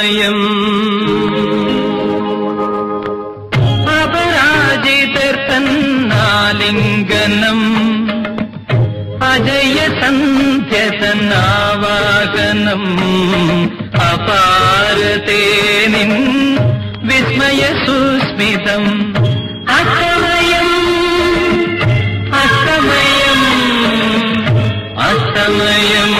അസ്തമയം അപരാജിതർ തന്നാലിംഗനം അജയസന്ധ്യതനാവാകനം അപാരതേനിൻ വിസ്മയ സുസ്മിതം അസ്തമയം അസ്തമയം അസ്തമയം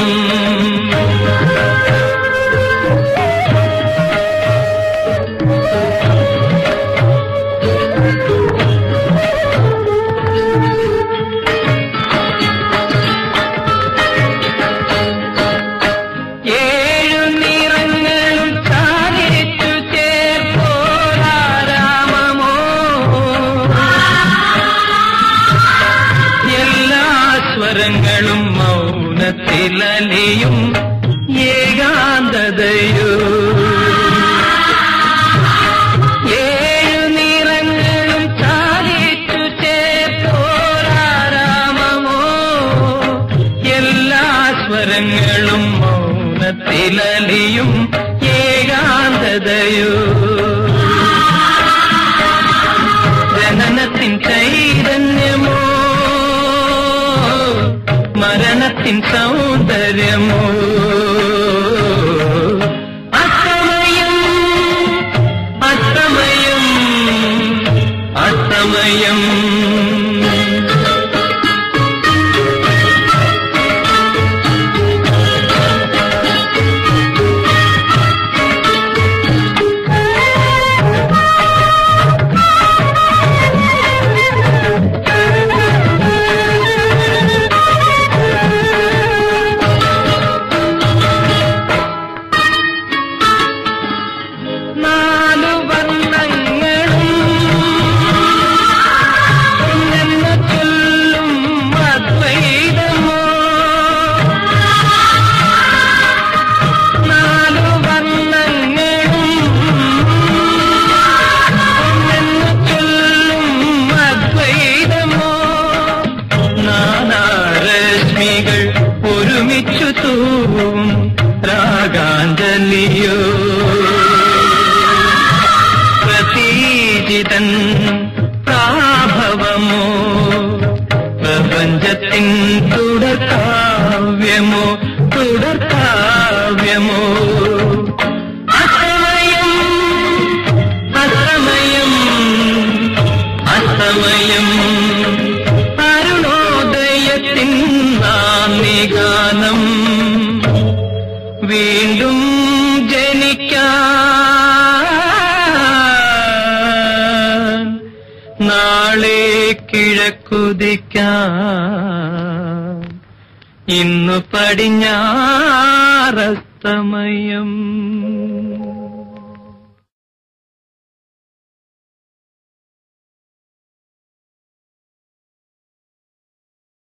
സ്വരങ്ങളും മൗനത്തിലലിയും ഏകാന്തതയോ ഏഴു നിറങ്ങളും ചാലിച്ചു ചേർത്തോരാരാമമോ എല്ലാ സ്വരങ്ങളും മൗനത്തിലലിയും ഏകാന്തതയോ ജനനത്തിൻ ചൈതന്യമോ മരണത്തിൻ സൗന്ദര്യമോ അസ്തമയം അസ്തമയം അസ്തമയം ഒരുമിച്ചു തൂവും രാഗാഞ്ജലിയോ പ്രതീജിതൻ പ്രാഭവമോ പ്രപഞ്ചത്തിൻ തുടർക്കാവ്യമോ തുടർക്കാവ്യമോ അസ്തമയം അസ്തമയം അസ്തമയം അരുണോദയത്തിൻ ഗാനം വീണ്ടും ജനിക്കാൻ നാളെ കിഴക്കുദിക്കാൻ ഇന്നു പടിഞ്ഞാറസ്തമയം